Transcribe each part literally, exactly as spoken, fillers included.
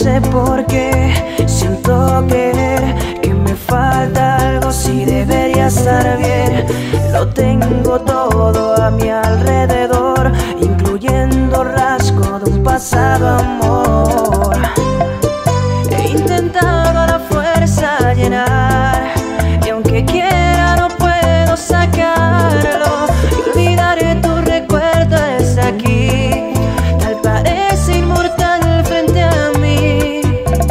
sé por qué siento querer que me falta algo, si debería estar bien. Lo tengo todo a mi alrededor, incluyendo rasgo de un pasado amor. He intentado a la fuerza llenar, y aunque quiera no puedo sacarlo. Y olvidaré tu recuerdo es aquí, tal parece inmortal frente a mí.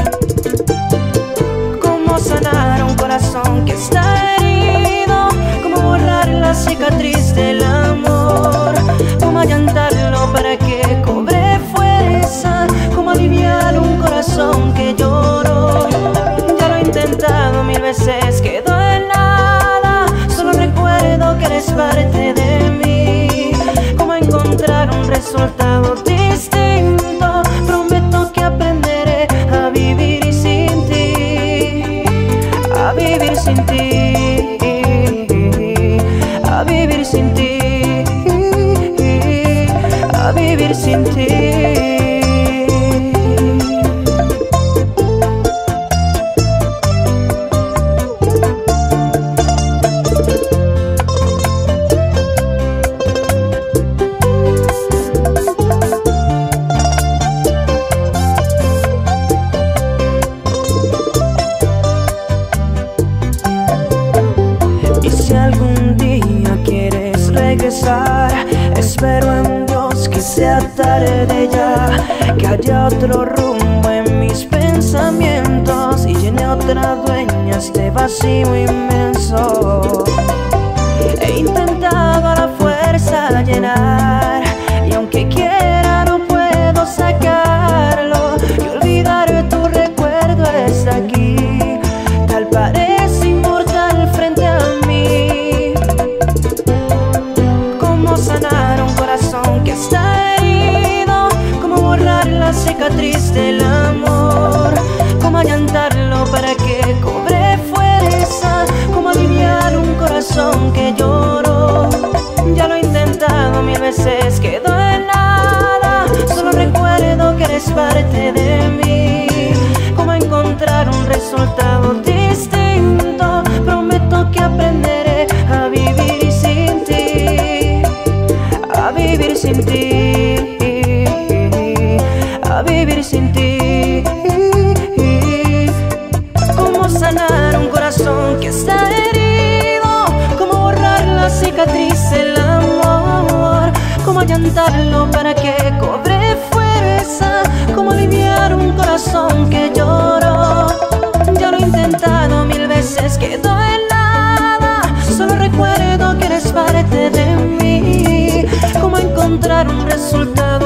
Cómo sanar un corazón que está herido, cómo borrar la cicatriz del amor, cómo allantarlo para que cobre fuerza, cómo aliviar un corazón que lloró. Ya lo he intentado mil veces, quedó en nada, solo recuerdo que eres parte de mí. Cómo encontrar un resultado distinto, prometo que aprenderé a vivir sin ti, a vivir sin ti, a vivir sin ti, a vivir sin ti. Si algún día quieres regresar, espero en Dios que sea tarde ya, que haya otro rumbo en mis pensamientos y llene otra dueña este vacío inmenso. He intentado a la fuerza llenar, y aunque quiera no puedo sacarlo. Y olvidar tu recuerdo está aquí, tal parece inmortal frente a mí. Cómo sanar un corazón que está herido, cómo borrar la cicatriz del amor, cómo allantarlo para que cobre fuerza, cómo aliviar un corazón que lloró. Ya lo he intentado mil veces, quedó en nada, solo recuerdo que eres parte de mí. Cómo encontrar un resultado distinto, prometo que aprenderé a vivir sin ti, a vivir sin ti, a vivir sin ti. Cómo sanar un corazón que está herido, cómo borrar la cicatriz del amor, cómo allantarlo para que cobre fuerza, cómo aliviar un corazón que lloró. Ya lo he intentado mil veces, quedó en nada, solo recuerdo que eres parte de mí. Cómo encontrar un resultado